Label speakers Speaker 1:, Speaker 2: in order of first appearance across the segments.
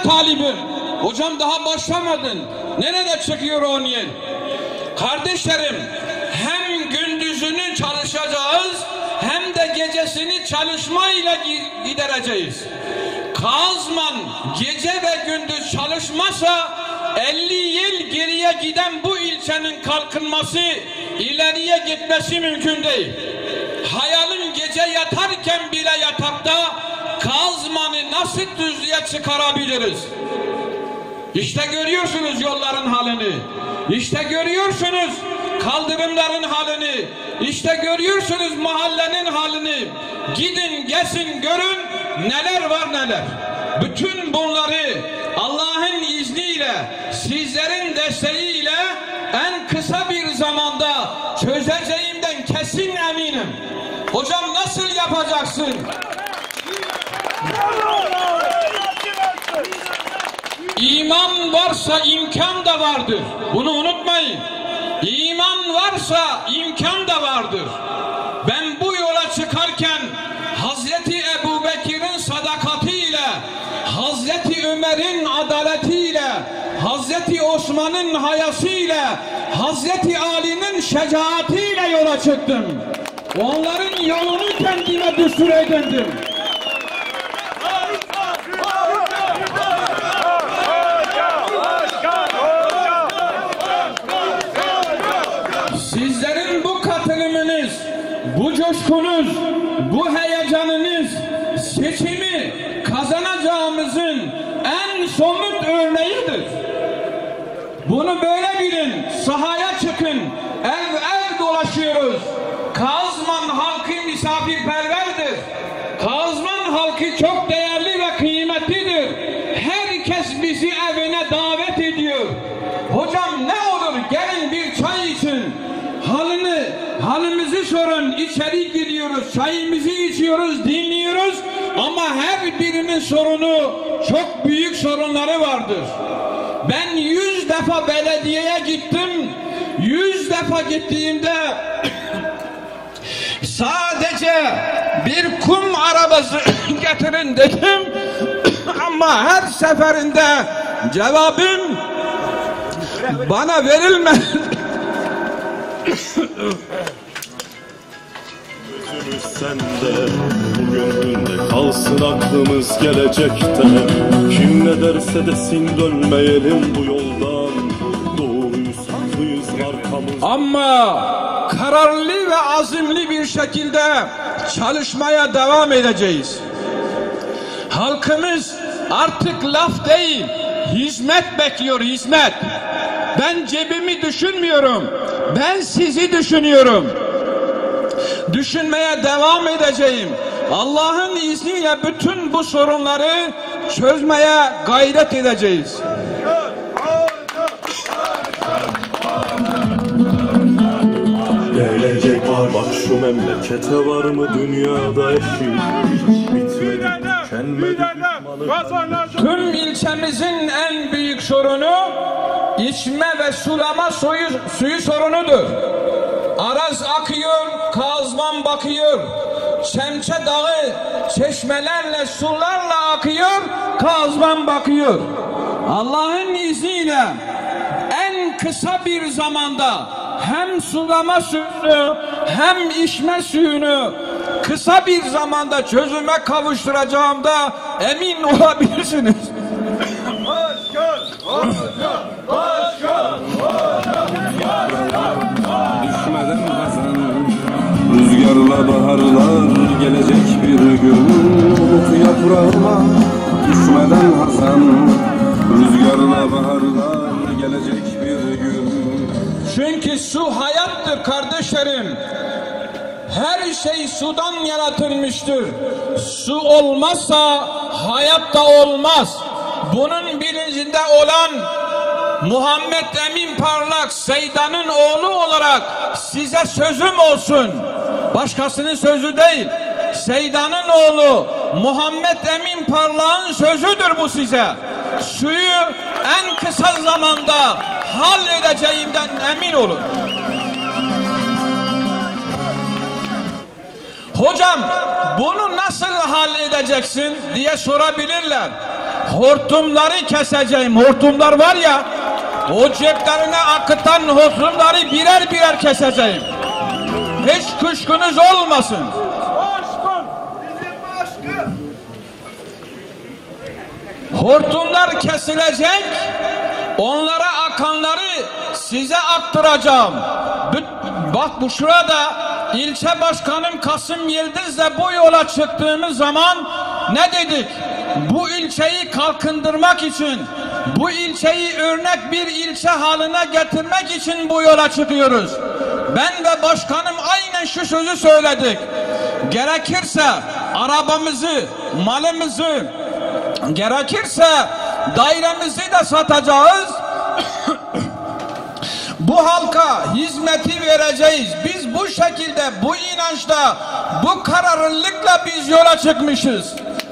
Speaker 1: talibim. Hocam daha başlamadın. Nerede çıkıyor o niyet? Kardeşlerim, hem gündüzünü çalışacağız hem de gecesini çalışmayla gidereceğiz. Kazman gece ve gündüz çalışmasa 50 yıl geriye giden bu ilçenin kalkınması, ileriye gitmesi mümkün değil. Hayalim gece yatarken bile yatakta Kazman'ı nasıl düzlüğe çıkarabiliriz? İşte görüyorsunuz yolların halini. İşte görüyorsunuz kaldırımların halini. İşte görüyorsunuz mahallenin halini. Gidin gezin görün neler var neler. Bütün bunları Allah'ın izniyle, sizlerin desteğiyle en kısa bir zamanda çözeceğimden kesin eminim. Hocam nasıl yapacaksın? İman varsa imkan da vardır. Bunu unutmayın. İman varsa imkan da vardır. Ben bu yola çıkarken Hazreti Ebubekir'in sadakatiyle, Hazreti Ömer'in adaletiyle, Hazreti Osman'ın hayasıyla, Hazreti Ali'nin şecaatiyle yola çıktım. Onların yolunu kendime düstur edindim. Sizlerin bu katılımınız, bu coşkunuz, bu heyecanınız seçimi kazanacağımızın en somut örneğidir. Bunu böyle bilin, sahaya çıkın, ev ev dolaşıyoruz. Kazman halkı misafirperverdir. Kazman halkı çok değerli ve kıymetlidir. Herkes bizi evine davet ediyor. Hocam ne olur gelin bir çay için. Halimizi sorun, içeri gidiyoruz, çayımızı içiyoruz, dinliyoruz. Ama her birinin sorunu, çok büyük sorunları vardır. Ben 100 defa belediyeye gittim. 100 defa gittiğimde sadece bir kum arabası getirin dedim. Ama her seferinde cevabım bana verilmez.
Speaker 2: Gözümüz sende, bu gönlünde kalsın aklımız gelecekte. Kim ne derse desin dönmeyelim bu yoldan. Doğruyuz, haklıyız arkamızda.
Speaker 1: Ama kararlı ve azimli bir şekilde çalışmaya devam edeceğiz. Halkımız artık laf değil, hizmet bekliyor, hizmet. Ben cebimi düşünmüyorum, ben sizi düşünüyorum. Düşünmeye devam edeceğim. Allah'ın izniyle bütün bu sorunları çözmeye gayret edeceğiz.
Speaker 2: Gelecek var bak şu memlekete var mı dünyada eşi? Bitmedi, tükenmedi düşmanı.
Speaker 1: Tüm ilçemizin en büyük sorunu içme ve sulama suyu sorunudur. Araz akıyor, Kazman bakıyor. Çemçe Dağı çeşmelerle, sularla akıyor, Kazman bakıyor. Allah'ın izniyle en kısa bir zamanda hem sulama suyunu hem içme suyunu kısa bir zamanda çözüme kavuşturacağımda emin olabilirsiniz.
Speaker 3: Düşmeden kazan, rüzgarla baharlar gelecek bir gün. Umut yaprağıma düşmeden hazan, rüzgarla baharlar gelecek bir gün.
Speaker 1: Çünkü su hayattır kardeşlerim. Her şey sudan yaratılmıştır. Su olmazsa hayat da olmaz. Bunun bilincinde olan Muhammed Emin Parlak Seydan'ın oğlu olarak size sözüm olsun. Başkasının sözü değil. Seydan'ın oğlu Muhammed Emin Parlak'ın sözüdür bu size. Suyu en kısa zamanda halledeceğimden emin olun. Hocam bunu nasıl halledeceksin diye sorabilirler. hortumları keseceğim. Hortumlar var ya, o ceplerine akıtan hortumları birer birer keseceğim. Hiç kuşkunuz olmasın. Hortumlar kesilecek, onlara akanları size aktaracağım. Bak bu şurada ilçe başkanım Kasım Yıldız'la bu yola çıktığımız zaman ne dedik? Bu ilçeyi kalkındırmak için, bu ilçeyi örnek bir ilçe haline getirmek için bu yola çıkıyoruz. Ben ve başkanım aynen şu sözü söyledik. Gerekirse arabamızı, malımızı, gerekirse dairemizi de satacağız. Bu halka hizmeti vereceğiz. Biz bu şekilde, bu inançla, bu kararlılıkla biz yola çıkmışız.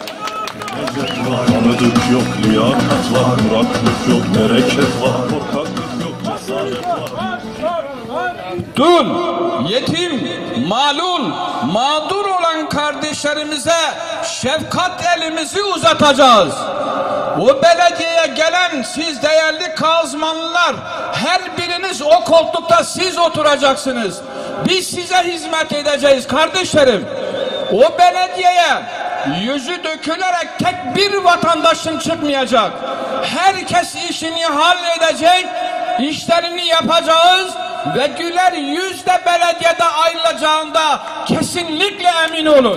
Speaker 2: Tanıdık yok, liyakat var, muraklık yok, bereket var, korkaklık yok, cesaret var.
Speaker 1: Dul, yetim, malul, mağdur olan kardeşlerimize şefkat elimizi uzatacağız. O belediyeye gelen siz değerli Kazmanlılar, her biriniz o koltukta siz oturacaksınız. Biz size hizmet edeceğiz kardeşlerim. O belediyeye yüzü dökülerek tek bir vatandaşın çıkmayacak. Herkes işini halledecek, işlerini yapacağız ve güler yüzle belediyede ayrılacağında kesinlikle emin olun.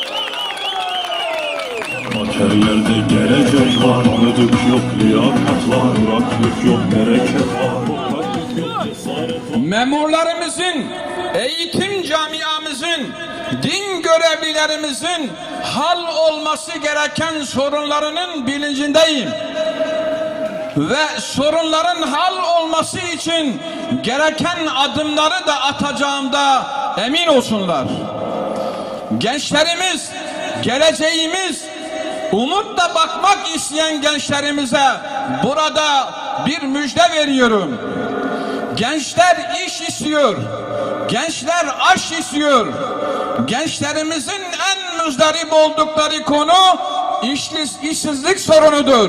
Speaker 2: Her yerde gelecek var, tanıdık yok, liyakat var, muraklık yok, bereket var, korkaklık yok, cesaret var.
Speaker 1: Memurlarımızın, eğitim camiamızın, din görevlilerimizin hal olması gereken sorunlarının bilincindeyim. Ve sorunların hal olması için gereken adımları da atacağımda emin olsunlar. Gençlerimiz, geleceğimiz, umutla bakmak isteyen gençlerimize burada bir müjde veriyorum. Gençler iş istiyor. Gençler aş istiyor. Gençlerimizin en müzdarip oldukları konu işsizlik sorunudur.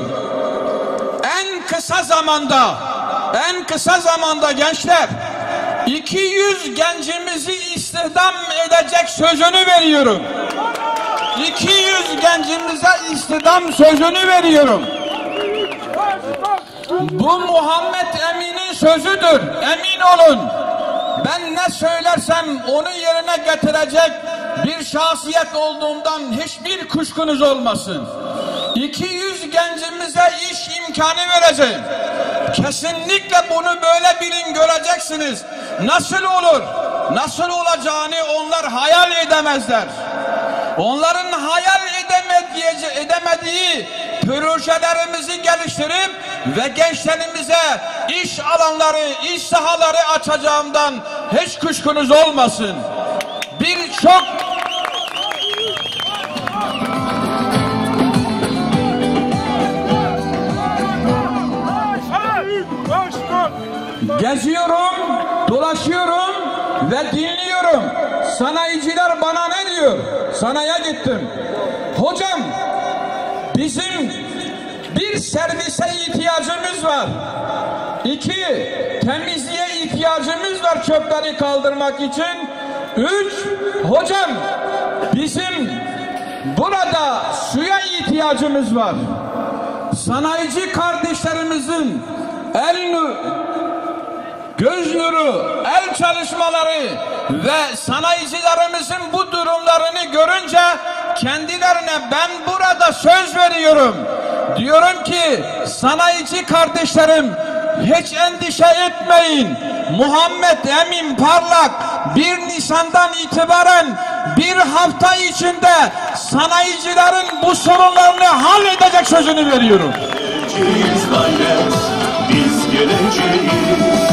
Speaker 1: En kısa zamanda gençler 200 gencimizi istihdam edecek sözünü veriyorum. 200 gencimize istihdam sözünü veriyorum. Bu Muhammed Emin'in sözüdür. Emin olun. Ben ne söylersem onu yerine getirecek bir şahsiyet olduğumdan hiçbir kuşkunuz olmasın. 200 gencimize iş imkanı vereceğim. Kesinlikle bunu böyle bilin, göreceksiniz. Nasıl olur? Nasıl olacağını onlar hayal edemezler. Onların hayal edemediği projelerimizi geliştirip ve gençlerimize iş alanları, iş sahaları açacağımdan hiç kuşkunuz olmasın. Birçok geziyorum, dolaşıyorum ve dinliyorum. Sanayiciler bana ne diyor? Sanaya gittim. Hocam, bizim bir servise ihtiyacımız var. 2, temizliğe ihtiyacımız var çöpleri kaldırmak için. 3, hocam bizim burada suya ihtiyacımız var. Sanayici kardeşlerimizin göz nuru, el çalışmaları ve sanayicilerimizin bu durumlarını görünce kendilerine ben burada söz veriyorum. Diyorum ki sanayici kardeşlerim, hiç endişe etmeyin. Muhammed Emin Parlak 1 Nisan'dan itibaren bir hafta içinde sanayicilerin bu sorunlarını halledecek sözünü veriyorum.
Speaker 2: Biz geleceğiz.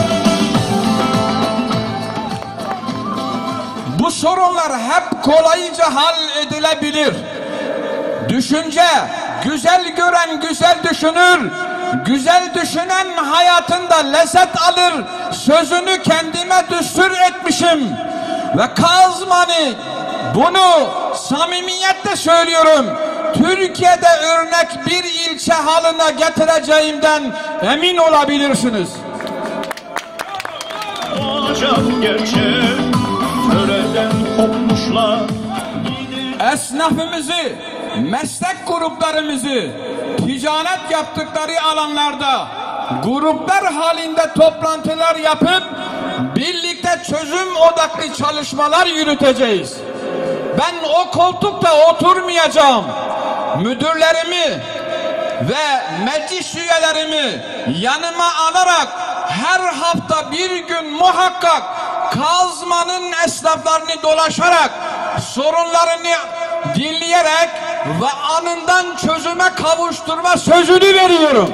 Speaker 1: Bu sorunlar hep kolayca halledilebilir. Düşünce, güzel gören güzel düşünür, güzel düşünen hayatında lezzet alır sözünü kendime düstur etmişim. Ve Kazman'ı bunu samimiyetle söylüyorum. Türkiye'de örnek bir ilçe haline getireceğimden emin olabilirsiniz.
Speaker 2: Olacak gerçek, töreden kopmuşlar.
Speaker 1: Esnafımızı, meslek gruplarımızı ticaret yaptıkları alanlarda gruplar halinde toplantılar yapıp birlikte çözüm odaklı çalışmalar yürüteceğiz. Ben o koltukta oturmayacağım. Müdürlerimi ve meclis üyelerimi yanıma alarak her hafta bir gün muhakkak Kazman'ın esnaflarını dolaşarak sorunlarını dinleyerek ve anından çözüme kavuşturma sözünü veriyorum.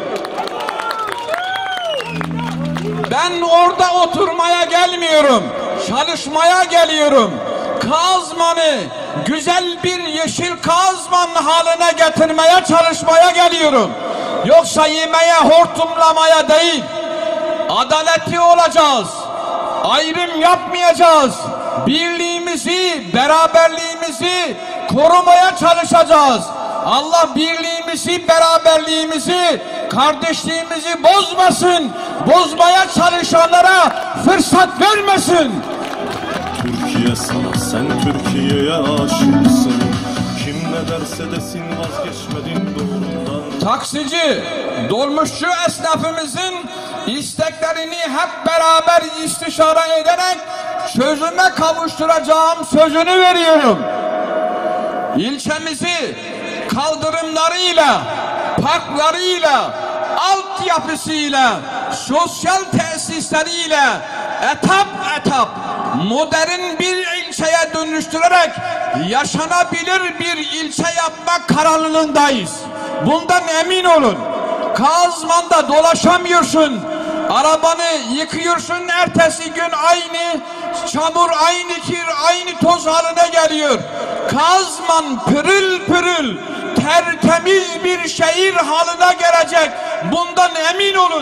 Speaker 1: Ben orada oturmaya gelmiyorum, çalışmaya geliyorum. Kazman'ı güzel bir yeşil Kazman haline getirmeye çalışmaya geliyorum. Yoksa yemeye, hortumlamaya değil, adaletli olacağız. Ayrım yapmayacağız. Birliğimizi, beraberliğimizi korumaya çalışacağız. Allah birliğimizi, beraberliğimizi, kardeşliğimizi bozmasın. Bozmaya çalışanlara fırsat vermesin.
Speaker 2: Türkiye sana, sen Türkiye'ye aşıksın. Kim ne derse desin vazgeçmedin doğrundan.
Speaker 1: Taksici, dolmuşçu esnafımızın isteklerini hep beraber istişare ederek çözüme kavuşturacağım sözünü veriyorum. İlçemizi kaldırımlarıyla, parklarıyla, altyapısıyla, sosyal tesisleriyle etap etap modern bir ilçeye dönüştürerek yaşanabilir bir ilçe yapmak kararlılığındayız. Bundan emin olun. Kazman'da dolaşamıyorsun. Arabanı yıkıyorsun, ertesi gün aynı çamur, aynı kir, aynı toz haline geliyor. Kazman pırıl pırıl, tertemiz bir şehir haline gelecek. Bundan emin olun.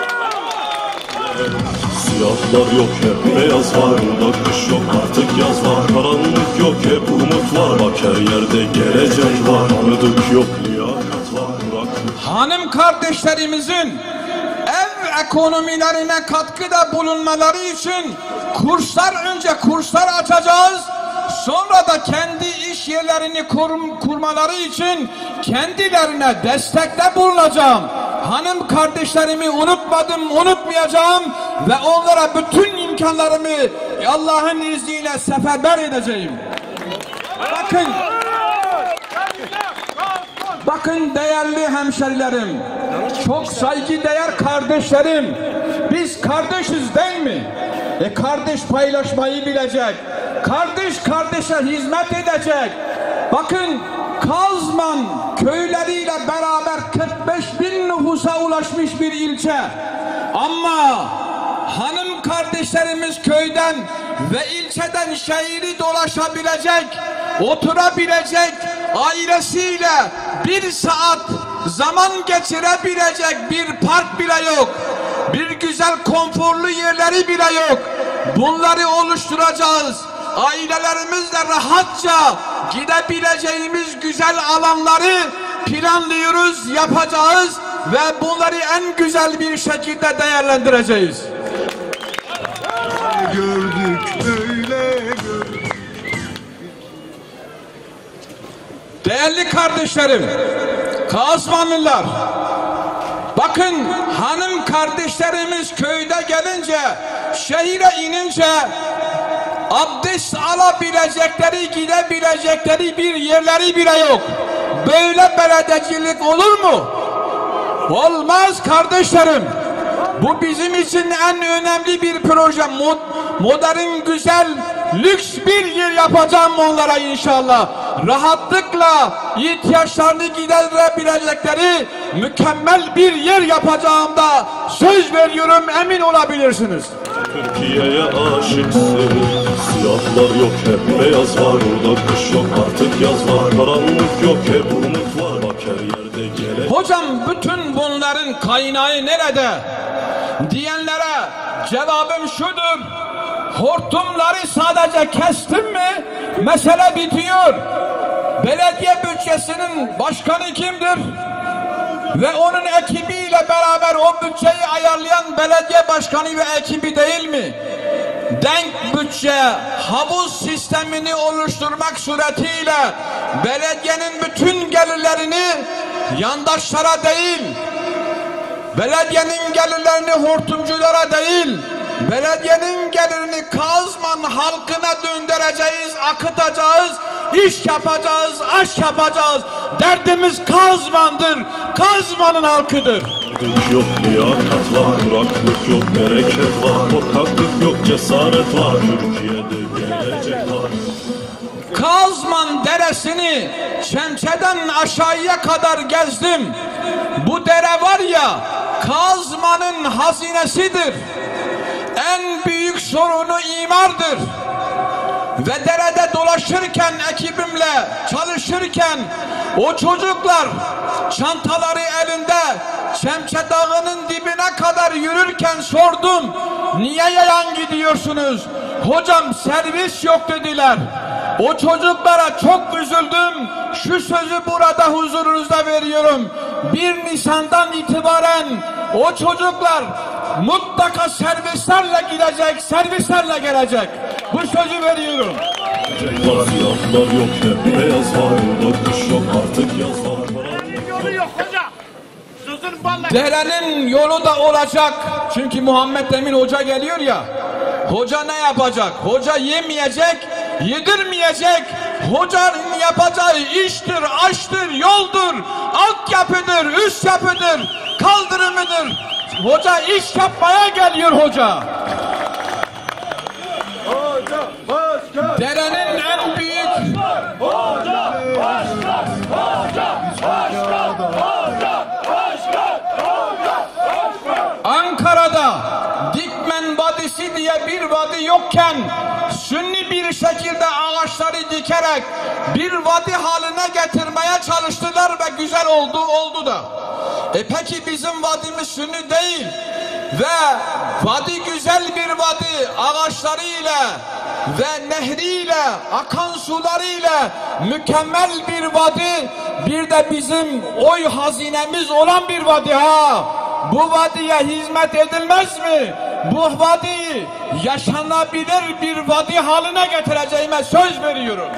Speaker 2: Siyahlar yok hep beyaz var. Burada kış yok artık yaz var. Karanlık yok hep umut var. Bak her yerde gelecek var. Tanıdık yok liyakat var.
Speaker 1: Hanım kardeşlerimizin ev ekonomilerine katkıda bulunmaları için önce kurslar açacağız. Sonra da kendi iş yerlerini kurmaları için kendilerine destekte bulunacağım. Hanım kardeşlerimi unutmadım, unutmayacağım ve onlara bütün imkanlarımı Allah'ın izniyle seferber edeceğim. Bakın değerli hemşerilerim, çok saygıdeğer kardeşlerim, biz kardeşiz değil mi? Kardeş paylaşmayı bilecek, kardeş kardeşe hizmet edecek. Bakın Kazman köyleriyle beraber 45.000 nüfusa ulaşmış bir ilçe. Ama hanım kardeşlerimiz köyden ve ilçeden şehri dolaşabilecek, oturabilecek, ailesiyle bir saat zaman geçirebilecek bir park bile yok. Bir güzel konforlu yerleri bile yok. Bunları oluşturacağız. Ailelerimizle rahatça gidebileceğimiz güzel alanları planlıyoruz, yapacağız ve bunları en güzel bir şekilde değerlendireceğiz.
Speaker 4: Gördük öyle gördük.
Speaker 1: Değerli kardeşlerim, Kazmanlılar, bakın hanım kardeşlerimiz köyde gelince, şehire inince abdest alabilecekleri, gidebilecekleri bir yerleri bile yok. Böyle belediyecilik olur mu? Olmaz kardeşlerim. Bu bizim için en önemli bir proje. Modern, güzel, lüks bir yer yapacağım onlara inşallah. Rahatlıkla ihtiyaçlarını giderebilecekleri mükemmel bir yer yapacağım da söz veriyorum, emin olabilirsiniz.
Speaker 2: Türkiye'ye aşıksın. Siyahlar yok hep beyaz var. Burada kış yok artık yaz var. Karanlık yok hep umut var. Bak her yerde gelecek.
Speaker 1: Hocam bütün bunların kaynağı nerede diyenlere cevabım şudur: hortumları sadece kestim mi mesele bitiyor. belediye bütçesinin başkanı kimdir? Ve onun ekibiyle beraber o bütçeyi ayarlayan belediye başkanı ve ekibi değil mi? Denk bütçe, havuz sistemini oluşturmak suretiyle belediyenin bütün gelirlerini yandaşlara değil, belediyenin gelirlerini hortumculara değil, belediyenin gelirini Kazman halkına döndüreceğiz, akıtacağız, iş yapacağız, aş yapacağız. Derdimiz Kazman'dır, Kazman'ın halkıdır.
Speaker 2: Yok liyakat var, kuraklık yok, bereket var, korkaklık yok, cesaret var, Türkiye'de gelecek var.
Speaker 1: Kazman deresini Şemse'den aşağıya kadar gezdim. Bu dere var ya, Kazman'ın hazinesidir. En büyük sorunu imardır. Ve derede dolaşırken, ekibimle çalışırken, o çocuklar çantaları elinde Şemse Dağı'nın dibine kadar yürürken sordum. Niye yayan gidiyorsunuz? Hocam servis yok dediler. O çocuklara çok üzüldüm. Şu sözü burada huzurunuzda veriyorum. 1 Nisan'dan itibaren o çocuklar mutlaka servislerle gidecek, servislerle gelecek. Bu sözü veriyorum.
Speaker 2: Var, siyahlar yok, hep beyaz var, dört yok, artık yaz var.
Speaker 5: Yolu yok hoca. Sözün vallahi.
Speaker 1: Derenin yolu da olacak. Çünkü Muhammed Emin Hoca geliyor ya. Hoca ne yapacak? Hoca yemeyecek, yedirmeyecek. Hocanın yapacağı iştir, aştır, yoldur, altyapıdır, üst yapıdır, kaldırımıdır. Hoca iş yapmaya geliyor hoca. Derenin en büyük Ankara'da Dikmen Vadisi diye bir vadi yokken sünni bir şekilde ağaçları dikerek bir vadi haline getirmeye çalıştılar ve güzel oldu da. Peki bizim vadimiz sünni değil ve vadi güzel bir vadi, ağaçlarıyla ve nehriyle, akan sularıyla mükemmel bir vadi, bir de bizim oy hazinemiz olan bir vadi ha. Bu vadiye hizmet edilmez mi? Bu vadiyi yaşanabilir bir vadi haline getireceğime söz veriyorum.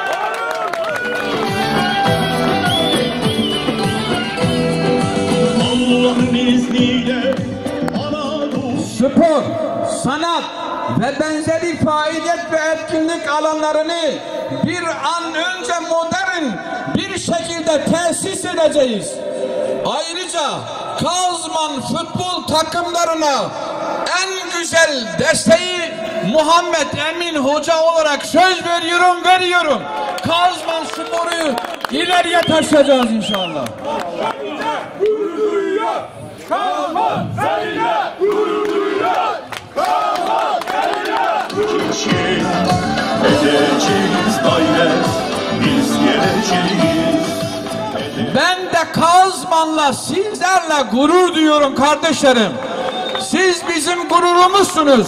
Speaker 2: Allah'ın izniyle Anadolu.
Speaker 1: Spor, sanat ve benzeri faaliyet ve etkinlik alanlarını bir an önce modern bir şekilde tesis edeceğiz. Ayrıca Kazman futbol takımlarına en güzel desteği Muhammed Emin Hoca olarak söz veriyorum. Kazman Spor'u ileriye taşıyacağız inşallah.
Speaker 5: Gurur duyuyor. Kazman seninle gurur duyuyor. Kazman seninle.
Speaker 2: Geçin, edeceğiz gayret, biz geleceğiz.
Speaker 1: Ben de Kazman'la sizlerle gurur duyuyorum kardeşlerim. Siz bizim gururumuzsunuz.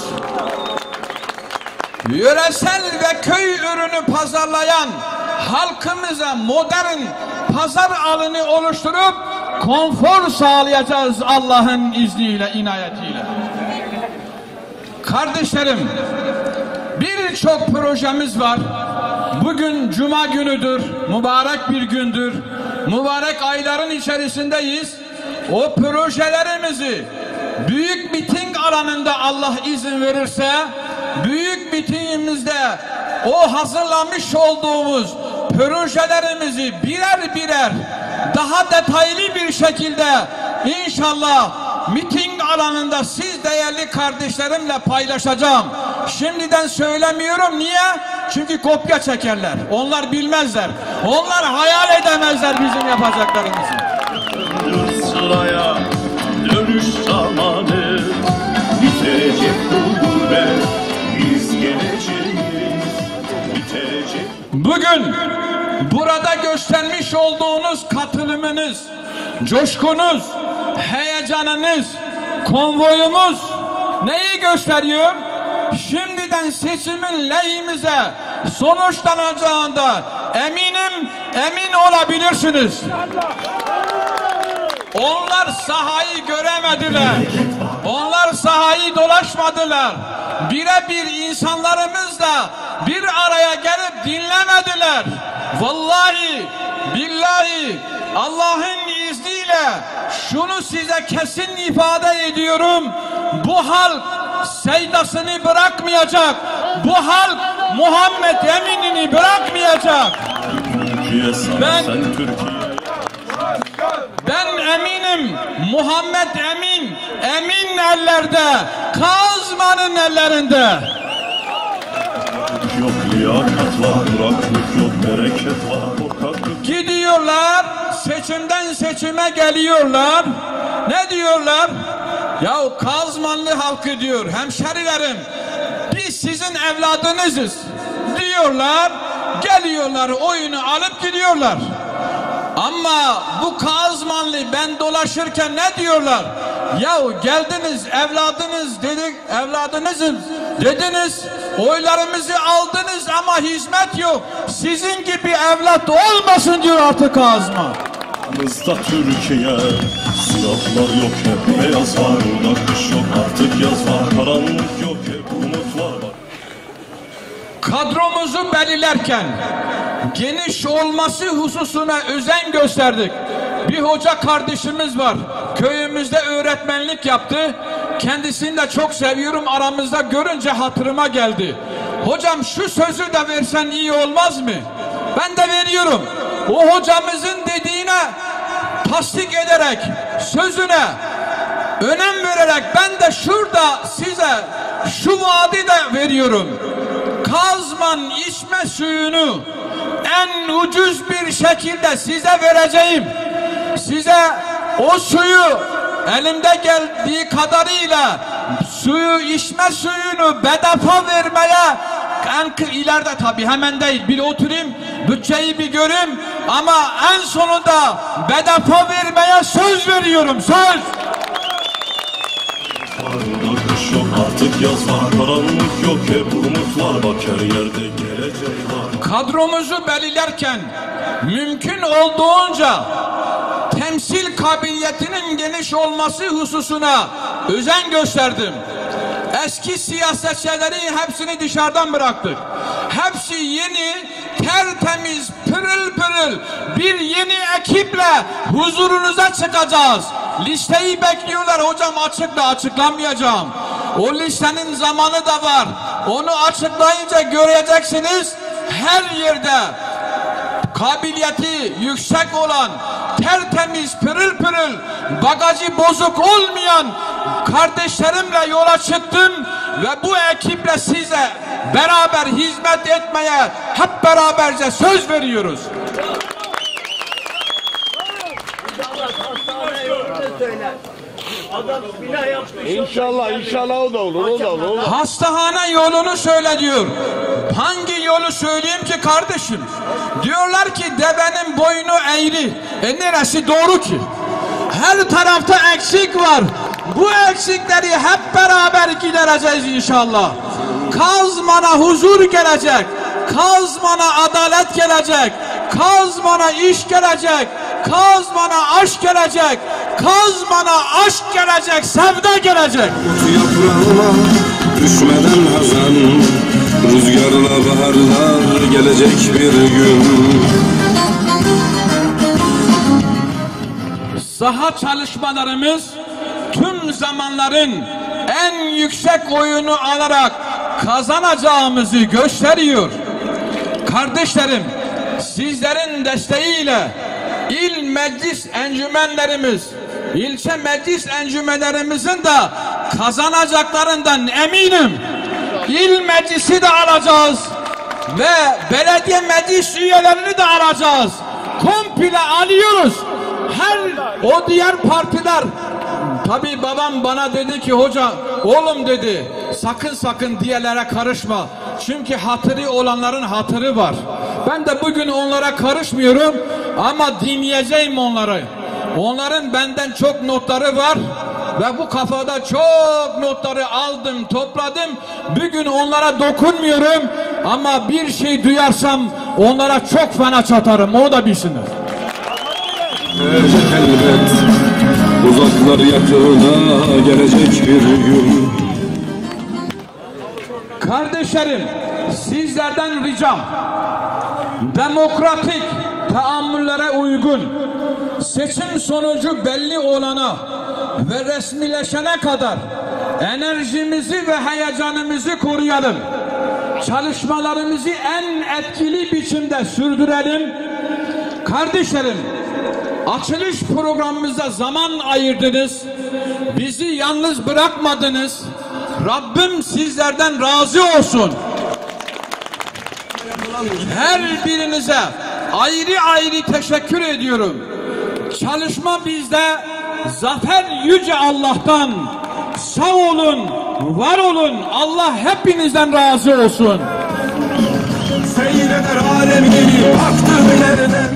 Speaker 1: Yöresel ve köy ürünü pazarlayan halkımıza modern pazar alanı oluşturup konfor sağlayacağız Allah'ın izniyle, inayetiyle. Kardeşlerim, birçok projemiz var. Bugün Cuma günüdür, mübarek bir gündür. Mübarek ayların içerisindeyiz. O projelerimizi büyük miting alanında Allah izin verirse, büyük mitingimizde o hazırlamış olduğumuz projelerimizi birer daha detaylı bir şekilde inşallah miting alanında siz değerli kardeşlerimle paylaşacağım. Şimdiden söylemiyorum. Niye? Çünkü kopya çekerler. Onlar bilmezler. Onlar hayal edemezler bizim yapacaklarımızı.
Speaker 2: Sıraya dönüş zamanı, bitecek bu gurbet, biz geleceğiz, bitecek.
Speaker 1: Bugün burada göstermiş olduğunuz katılımınız, coşkunuz, heyecanınız, konvoyumuz neyi gösteriyor? Şimdiden seçimin lehimize sonuçlanacağında emin olabilirsiniz. Onlar sahayı göremediler. Onlar sahayı dolaşmadılar. Birebir insanlarımızla bir araya gelip dinlemediler. Vallahi, billahi, Allah'ın izniyle şunu size kesin ifade ediyorum. Bu halk seydasını bırakmayacak. Bu halk Muhammed Emin'ini bırakmayacak. Ben eminim Muhammed Emin ellerde, Kazman'ın ellerinde.
Speaker 2: Yok liyakat var, duraklık yok, bereket var, korkaklık.
Speaker 1: Gidiyorlar, seçimden seçime geliyorlar. Ne diyorlar? Ya Kazmanlı halkı diyor, hemşerilerim, biz sizin evladınızız diyorlar. Geliyorlar, oyunu alıp gidiyorlar. Ama bu Kazmanlı ben dolaşırken ne diyorlar? Yahu geldiniz evladınızım dediniz, oylarımızı aldınız ama hizmet yok. Sizin gibi evlat olmasın diyor artık Kazman.
Speaker 2: Aramızda Türkiye, silahlar yok hep beyaz var, orada kış yok artık yaz var, karanlık yok hep umut var bak.
Speaker 1: Kadromuzu belirlerken geniş olması hususuna özen gösterdik. Bir hoca kardeşimiz var. Köyümüzde öğretmenlik yaptı. Kendisini de çok seviyorum. Aramızda görünce hatırıma geldi. Hocam şu sözü de versen iyi olmaz mı? Ben de veriyorum. O hocamızın dediğine tasdik ederek, sözüne önem vererek ben de şurada size şu vaadi de veriyorum. Kazman içme suyunu en ucuz bir şekilde size vereceğim. Size o suyu elimde geldiği kadarıyla içme suyunu bedava vermeye ileride, tabii hemen değil, bir oturayım bütçeyi bir göreyim ama en sonunda bedava vermeye söz veriyorum, söz.
Speaker 2: Orada kış yok artık yaz var, karanlık yok hep umut var bak, her yerde gelecek var.
Speaker 1: Kadromuzu belirlerken mümkün olduğunca temsil kabiliyetinin geniş olması hususuna özen gösterdim. Eski siyasetçileri hepsini dışarıdan bıraktık. Hepsi yeni, tertemiz, pırıl pırıl bir yeni ekiple huzurunuza çıkacağız. Listeyi bekliyorlar hocam, açıklamayacağım. O listenin zamanı da var. Onu açıklayınca göreceksiniz. Her yerde kabiliyeti yüksek olan, tertemiz, pırıl pırıl, bagajı bozuk olmayan kardeşlerimle yola çıktım ve bu ekiple size beraber hizmet etmeye hep beraberce söz veriyoruz.
Speaker 5: İnşallah o da olur.
Speaker 1: Hastahane yolunu söyle diyor. Hangi yolu söyleyeyim ki kardeşim? Diyorlar ki devenin boynu eğri. Neresi doğru ki? Her tarafta eksik var. Bu eksikleri hep beraber gidereceğiz inşallah. Kazman'a huzur gelecek. Kazman'a adalet gelecek. Kazman'a iş gelecek. Kazman'a aşk gelecek. Kazman'a aşk gelecek. Sevda gelecek.
Speaker 3: Ot yaprağına düşmeden hazan, rüzgarla baharlar gelecek bir gün.
Speaker 1: Saha çalışmalarımız tüm zamanların en yüksek oyunu alarak kazanacağımızı gösteriyor. Kardeşlerim, sizlerin desteğiyle il meclis encümenlerimiz, ilçe meclis encümenlerimizin de kazanacaklarından eminim. İl meclisi de alacağız ve belediye meclis üyelerini de alacağız. Komple alıyoruz. O diğer partiler, tabii babam bana dedi ki hoca, oğlum dedi, sakın diğerlere karışma. Çünkü hatırı olanların hatırı var. Ben de bugün onlara karışmıyorum ama dinleyeceğim onları. Onların benden çok notları var ve bu kafada çok notları aldım, topladım. Bugün onlara dokunmuyorum. Ama bir şey duyarsam onlara çok fena çatarım, onu da bilsinler.
Speaker 3: Gelecek elbet, uzaklar yakına gelecek bir gün.
Speaker 1: Kardeşlerim, sizlerden ricam, demokratik tahammüllere uygun, seçim sonucu belli olana ve resmileşene kadar enerjimizi ve heyecanımızı koruyalım. Çalışmalarımızı en etkili biçimde sürdürelim. Kardeşlerim, açılış programımıza zaman ayırdınız. Bizi yalnız bırakmadınız. Rabbim sizlerden razı olsun. Her birinize ayrı ayrı teşekkür ediyorum. Çalışma bizde, zafer yüce Allah'tan. Sağ olun, var olun. Allah hepinizden razı olsun.
Speaker 3: Seyreder alem gibi baktım ileriden.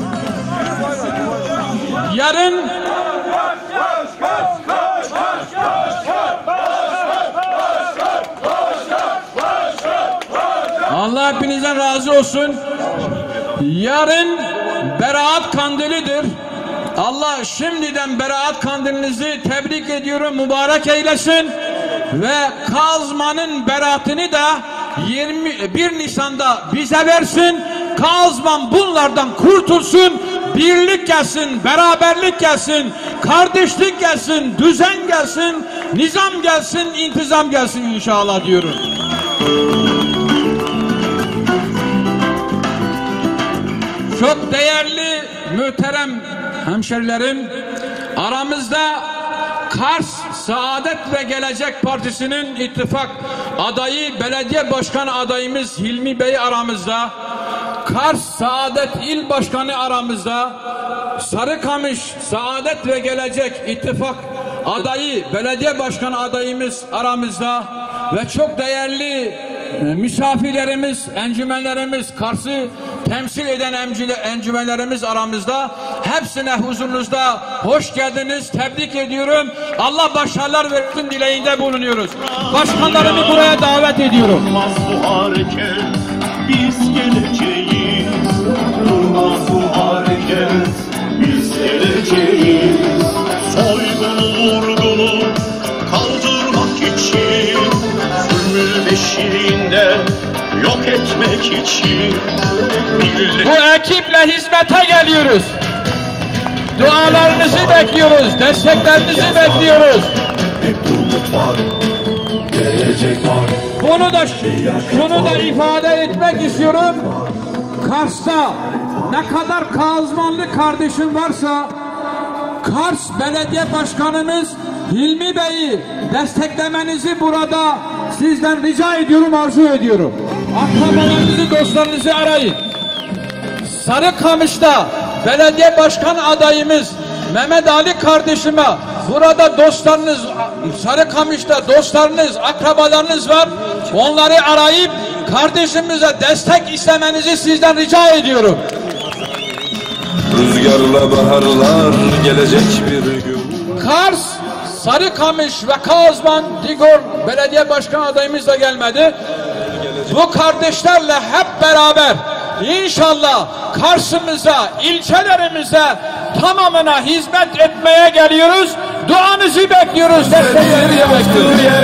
Speaker 1: Yarın Allah hepinizden razı olsun. Yarın Berat Kandilidir. Allah şimdiden Berat Kandilinizi tebrik ediyorum, mübarek eylesin. Ve Kazman'ın beratını da 21 Nisan'da bize versin. Kazman bunlardan kurtulsun. Birlik gelsin, beraberlik gelsin, kardeşlik gelsin, düzen gelsin, nizam gelsin, intizam gelsin inşallah diyorum. Çok değerli, muhterem hemşerilerim, aramızda Kars Saadet ve Gelecek Partisi'nin ittifak adayı, belediye başkanı adayımız Hilmi Bey aramızda, Kars Saadet İl Başkanı aramızda, Sarıkamış Saadet ve Gelecek ittifak adayı, belediye başkanı adayımız aramızda ve çok değerli misafirlerimiz, encümenlerimiz, Kars'ı temsil eden encümenlerimiz aramızda. Hepsine huzurunuzda hoş geldiniz. Tebrik ediyorum. Allah başarılar versin dileğinde bulunuyoruz. Başkanlarımı buraya davet ediyorum.
Speaker 2: Durmaz bu hareket, biz geleceğiz. Durmaz bu hareket, biz geleceğiz. Soygunu vurgunu kaldırmak için, zulmü beşiğinde yok etmek için.
Speaker 1: Bu ekiple hizmete geliyoruz. Dualarınızı bekliyoruz, desteklerinizi bekliyoruz. Şunu da ifade etmek istiyorum. Kars'ta ne kadar Kazmanlı kardeşim varsa, Kars Belediye Başkanımız Hilmi Bey'i desteklemenizi burada sizden rica ediyorum, arzu ediyorum. Akrabalarınızı, dostlarınızı arayın. Sarıkamış'ta belediye başkan adayımız Mehmet Ali kardeşime, burada dostlarınız, Sarıkamış'ta dostlarınız, akrabalarınız var. Onları arayıp kardeşimize destek istemenizi sizden rica ediyorum.
Speaker 3: Rüzgarla baharlar gelecek bir gün.
Speaker 1: Kars, Sarıkamış ve Kazman, Digor belediye başkan adayımız da gelmedi. Bu kardeşlerle hep beraber İnşallah Kars'ımıza, ilçelerimize tamamına hizmet etmeye geliyoruz. Duanızı bekliyoruz, desteklerinizi bekliyoruz.